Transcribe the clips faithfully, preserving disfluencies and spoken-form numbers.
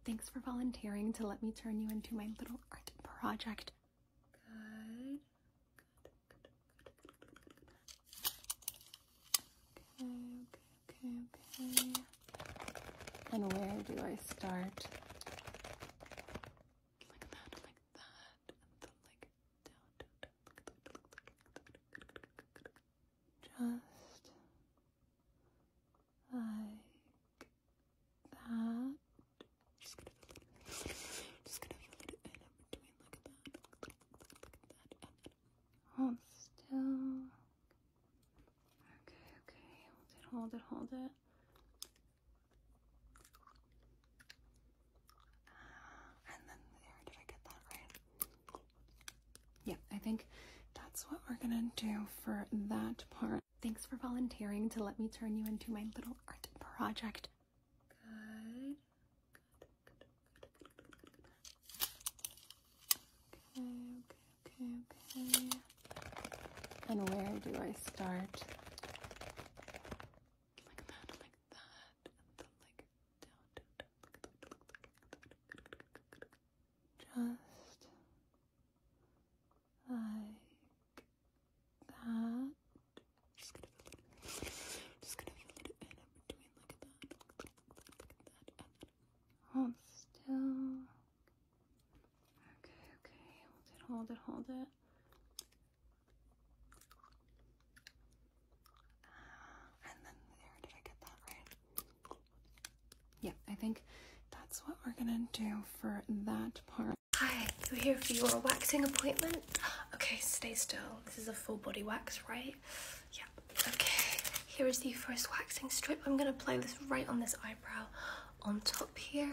Thanks for volunteering to let me turn you into my little art project. Good. Okay, okay, okay, okay. And where do I start? Like that, like that, and then like down, down, down. Just like that. Just gonna fill it, just gonna fill it in between, like that, like that, like that, and hold still. Okay, okay, hold it, hold it, hold it. And then there, did I get that right? Yeah, I think that's what we're gonna do for that part. Thanks for volunteering to let me turn you into my little art project. Good. Okay, okay, okay, okay. And where do I start? Like that, like that, and then like down, down, down. Just like that. Just gonna fill it, just gonna fill it in between, like that, like that, like that, and then hold still. Okay, okay, hold it, hold it, hold it. And then there, did I get that right? Yeah, I think that's what we're gonna do for that part. Hi, you're here for your waxing appointment? Okay, stay still. This is a full body wax, right? Yeah. Okay, here is the first waxing strip. I'm gonna apply this right on this eyebrow on top here.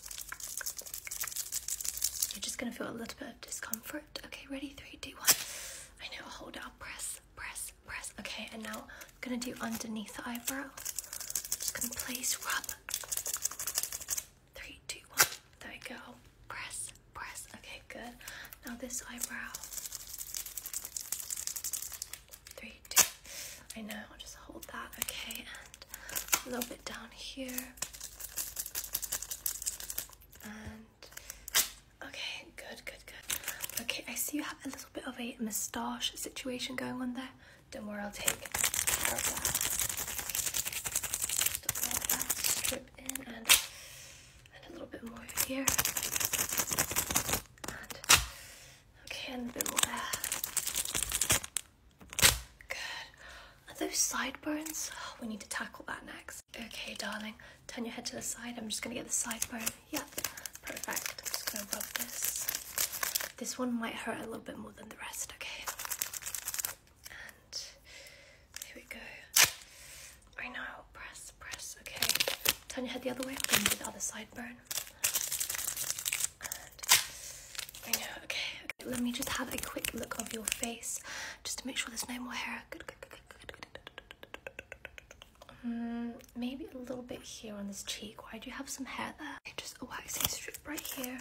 You're just gonna feel a little bit of discomfort. Okay, ready? Three, two, one. I know, hold it, I'll press, press, press. Okay, and now I'm gonna do underneath the eyebrow. Just gonna place, rub. Three, two, one. There we go. Press, press. Okay, good. Now this eyebrow. Three, two. I know, I'll just hold that. Okay, and a little bit down here. And okay, good, good, good. Okay, I see you have a little bit of a moustache situation going on there. Don't worry, I'll take care of that. Just let that strip in and, and a little bit more here. And okay, and a bit more there. Good. Are those sideburns? Oh, we need to tackle that next. Okay, darling, turn your head to the side. I'm just gonna get the sideburn. Yep, perfect. I'm just gonna rub this. This one might hurt a little bit more than the rest, okay? And here we go. I know, press, press, okay. Turn your head the other way, I'm gonna do the other sideburn. And I know, okay, okay. Let me just have a quick look of your face, just to make sure there's no more hair. Good, good, good, good, good, good, good. Mm, maybe a little bit here on this cheek. Why do you have some hair there? Okay, just a waxing strip right here.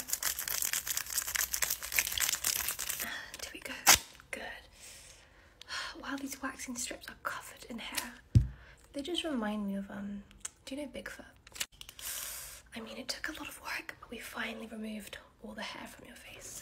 And here we go. Good. Wow, these waxing strips are covered in hair. They just remind me of, um, do you know Bigfoot? I mean, it took a lot of work, but we finally removed all the hair from your face.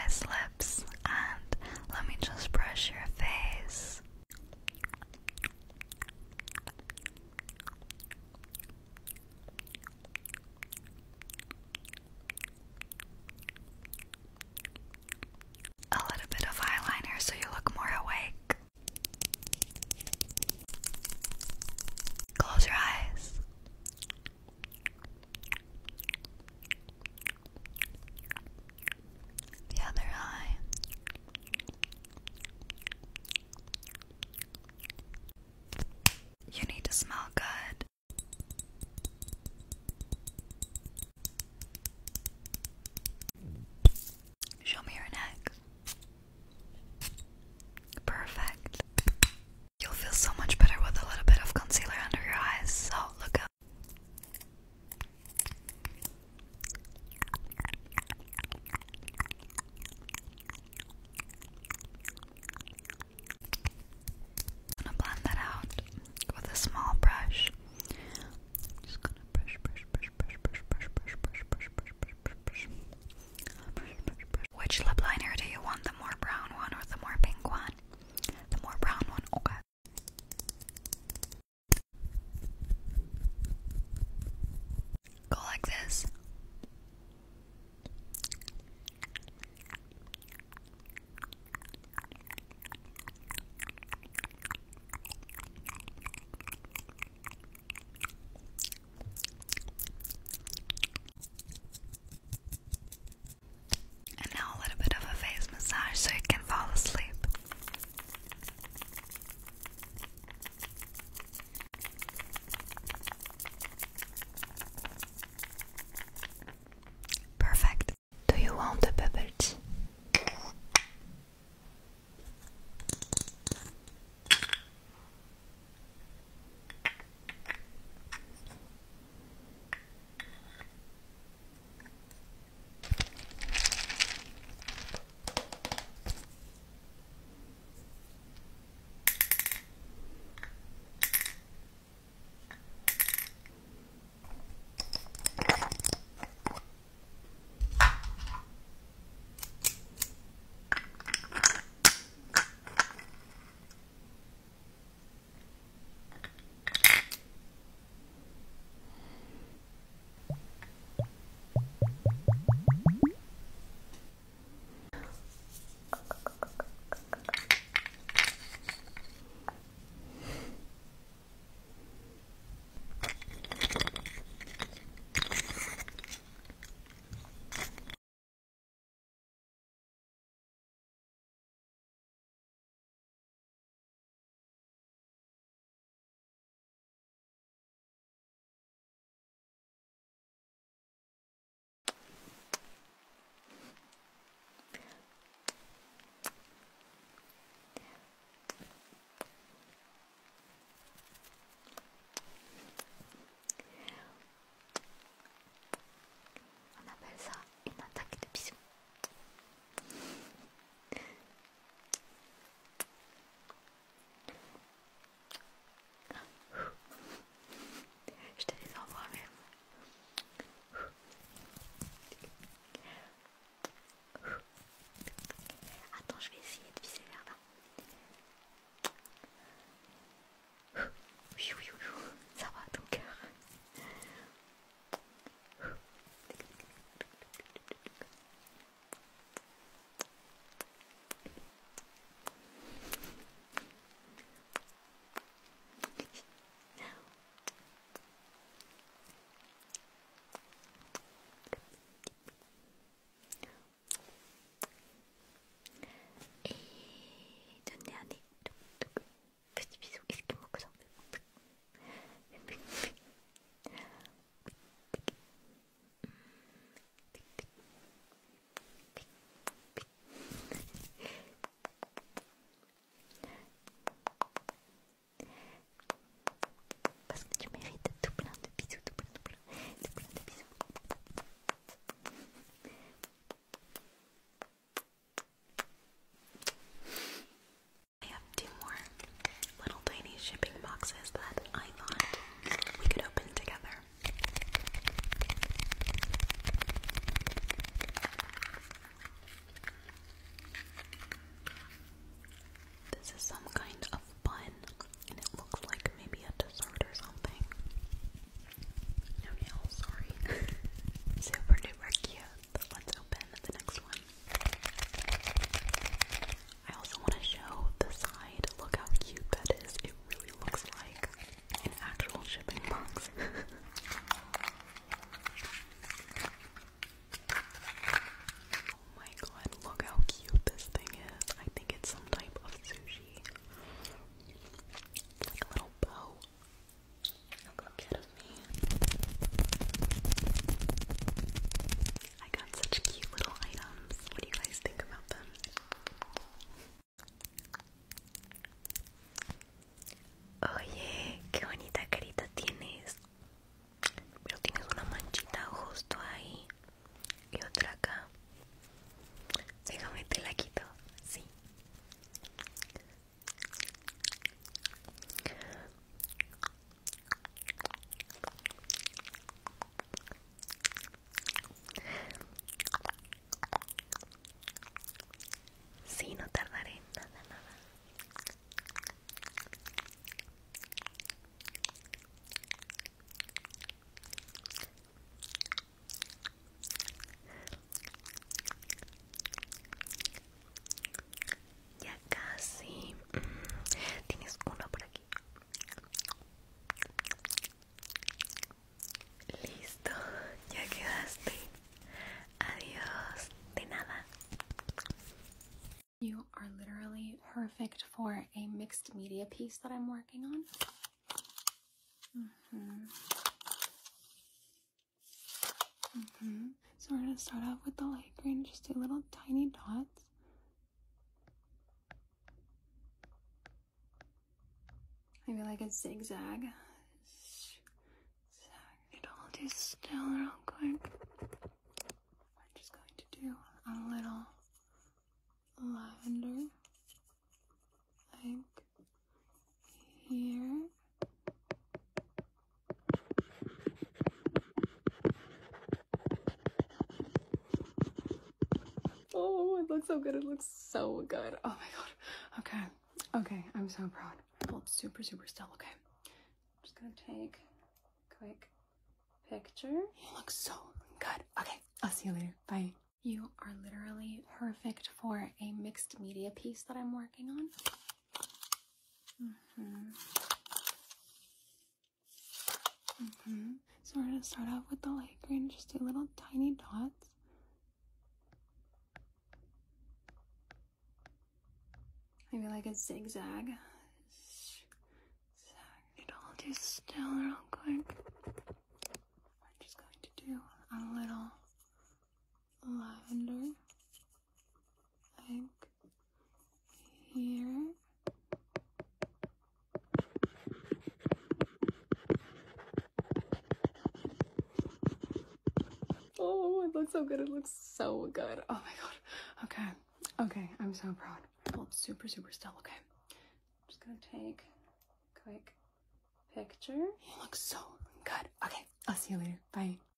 nice lips, and let me just brush your face. A little bit of eyeliner so you look more awake. Close your eyes. The other eye. perfect for a mixed media piece that I'm working on. Mm-hmm. Mm-hmm. So we're going to start off with the light green, just do little tiny dots. Maybe like a zigzag. Zigzag. I'll do still real quick. I'm just going to do a little lavender, like here. Oh, it looks so good. It looks so good. Oh my god. Okay. Okay, I'm so proud. Hold super, super still. Okay. I'm just gonna take a quick picture. You look so good. Okay, I'll see you later. Bye. You are literally perfect for a mixed media piece that I'm working on. Mm-hmm. Mm-hmm. So we're gonna start off with the light green, just do little tiny dots. Maybe like a zigzag. Zigzag. I'll do still real quick. I'm just going to do a little lavender, like here. Oh, it looks so good. It looks so good. Oh my god. Okay. Okay, I'm so proud. Hold super, super still. Okay. I'm just gonna take a quick picture. You look so good. Okay, I'll see you later. Bye.